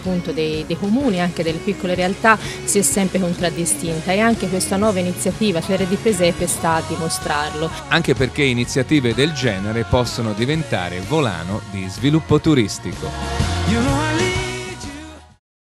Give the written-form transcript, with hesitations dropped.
appunto dei comuni, anche delle piccole realtà, si è sempre contraddistinta, e anche questa nuova iniziativa Fiere di Presepe sta a dimostrarlo. Anche perché iniziative del genere possono diventare volano di sviluppo turistico.